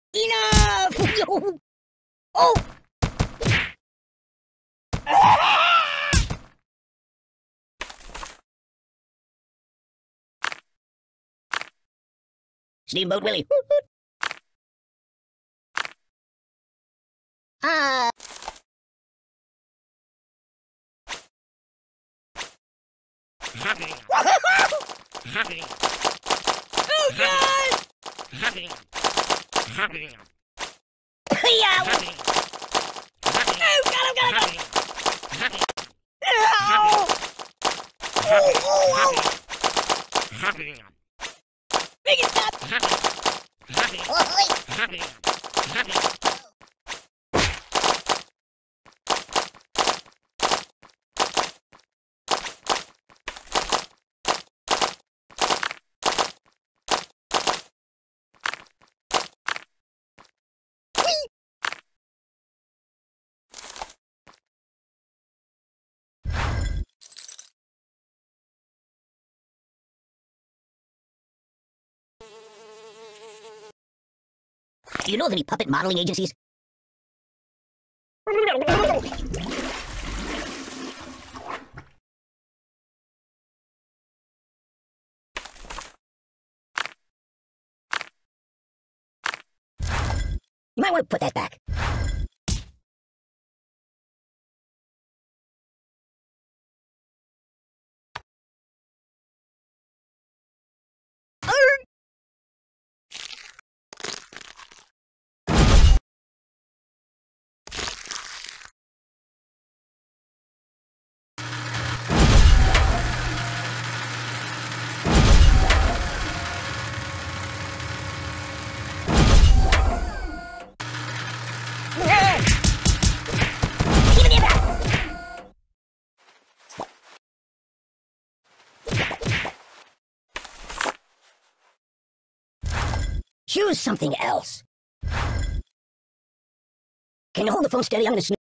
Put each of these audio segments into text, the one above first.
Enough! Oh! Steamboat Willie. Ah. Oh God! Yeah. Oh God! Ow! Oh! Make it stop! Do you know of any puppet modeling agencies? You might want to put that back. Choose something else. Can you hold the phone steady? I'm gonna snooze.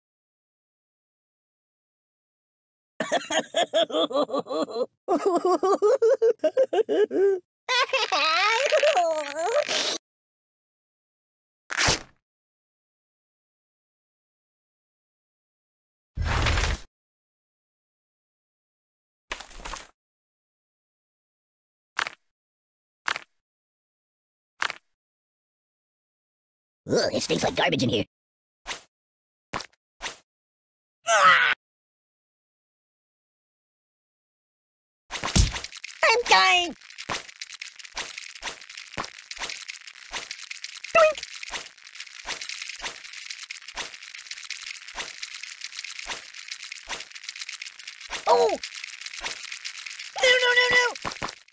Ugh, it stinks like garbage in here. I'm dying! Doink! Oh! No!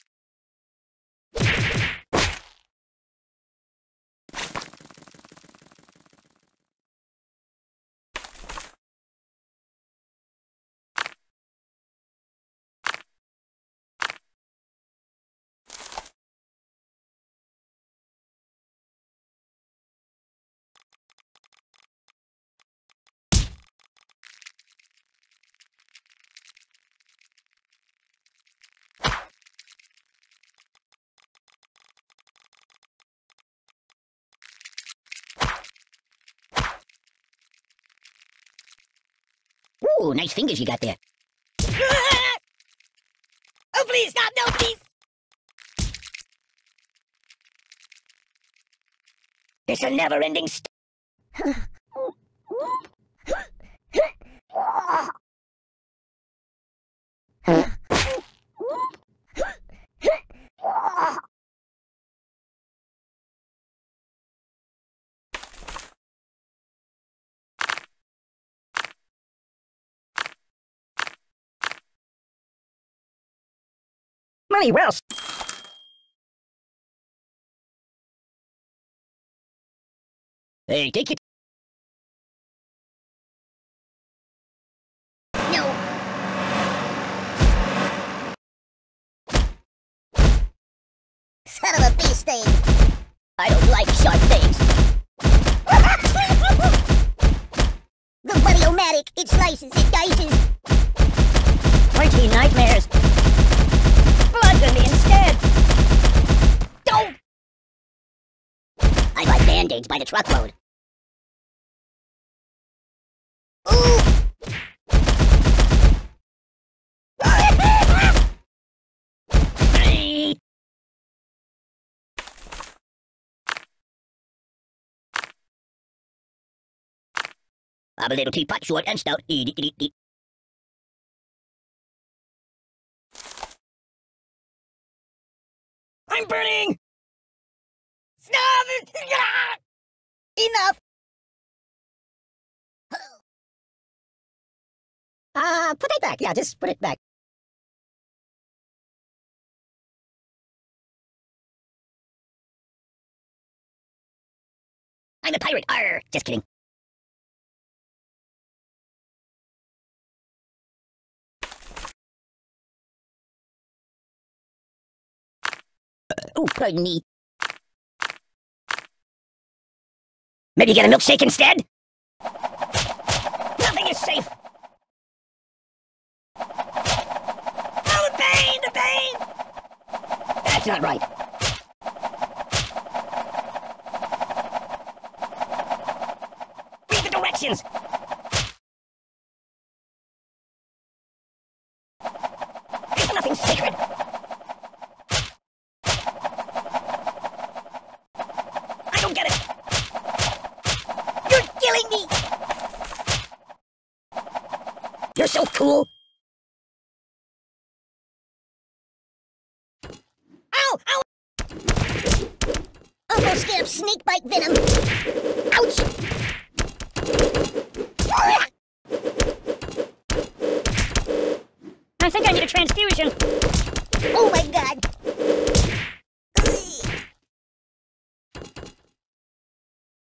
Ooh, nice fingers you got there. Oh, please, stop! No, please! It's a never-ending Money well. Hey, take it. No. Son of a bee sting. I don't like sharp things. The Buddy-O-Matic, it slices, it dices. Crunchy nightmares. Bludgeon me instead. Don't. I like that. band-aids by the truckload. Ooh! I'm a little teapot, short and stout. I'm burning! Stop! Enough! Put it back. Yeah, just put it back. I'm a pirate. Arr! Just kidding. Oh, pardon me. Maybe get a milkshake instead? Nothing is safe. Oh, the pain! The pain! That's not right. Read the directions! There's nothing sacred. I don't get it. You're killing me! You're so cool! Ow! Ow! Almost scared of snake bite venom! Ouch! I think I need a transfusion. Oh my god!